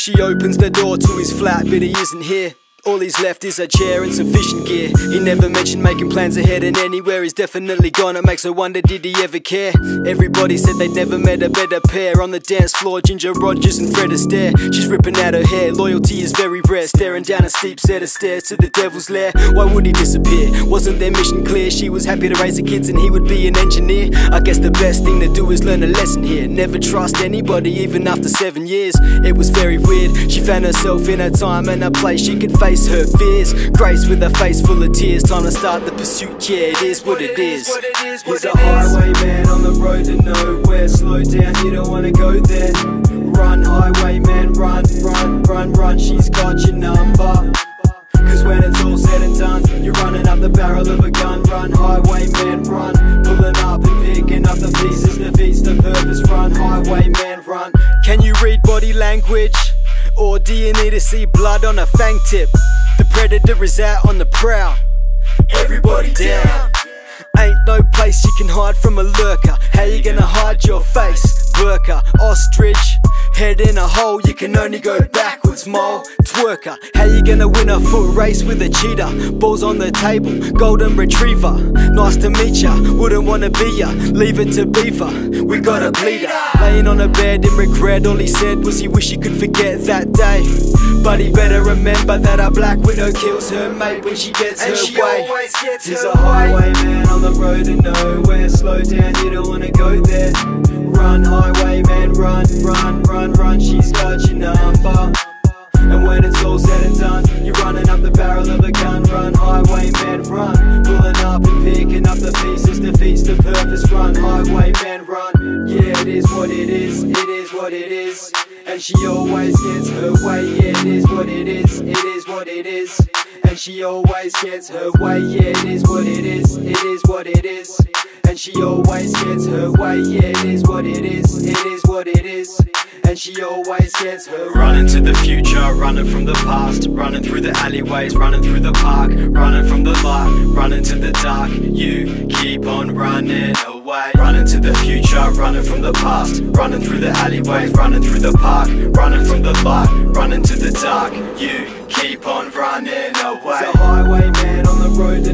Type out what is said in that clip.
She opens the door to his flat, but he isn't here. All he's left is a chair and sufficient gear. He never mentioned making plans ahead, and anywhere he's definitely gone. It makes her wonder, did he ever care? Everybody said they'd never met a better pair. On the dance floor, Ginger Rogers and Fred Astaire. She's ripping out her hair, loyalty is very rare. Staring down a steep set of stairs to the devil's lair. Why would he disappear? Wasn't their mission clear? She was happy to raise the kids and he would be an engineer. I guess the best thing to do is learn a lesson here. Never trust anybody, even after 7 years. It was very weird. She found herself in a time and a place she could face her fears. Grace with a face full of tears. Time to start the pursuit, yeah, it is what it is. He's a highwayman on the road to nowhere. Slow down, you don't wanna go there. Run, highwayman, run, run, run, run. She's got your number. Cause when it's all said and done, you're running up the barrel of a gun. Run, highwayman, run. Pulling up and picking up the pieces, defeats the purpose. Run, highwayman, run. Can you read body language? Or do you need to see blood on a fang tip? The predator is out on the prowl. Everybody down. Ain't no place you can hide from a lurker. How you gonna hide your face? Worker, ostrich, head in a hole, you can only go backwards, mole. Twerker, how you gonna win a foot race with a cheetah? Balls on the table, golden retriever. Nice to meet ya, wouldn't wanna be ya. Leave it to Beaver, we got a bleeder. Laying on a bed in regret, all he said was he wish he could forget that day. But he better remember that a black widow kills her mate when she gets her way. He's a highwayman on the road to nowhere. Slow down, you don't wanna go there. Run, highwayman, run, run, run, run. She's got your number. And when it's all said and done, you're running up the barrel of a gun. Run, highwayman, run. Pulling up and picking up the pieces, defeats the purpose. Run, highwayman, run. Yeah, it is what it is, it is what it is. And she always gets her way, yeah, it is what it is what it is. And she always gets her way, yeah, it is what it is what it is. And she always gets her way, yeah, it is what it is what it is. And she always gets her way. Running to the future, running from the past. Running through the alleyways, running through the park. Running from the light, running to the dark. You keep on running away. Running to the future, running from the past. Running through the alleyways, running through the park. Running from the light, running to the dark. You keep on running away. He's a highwayman on the road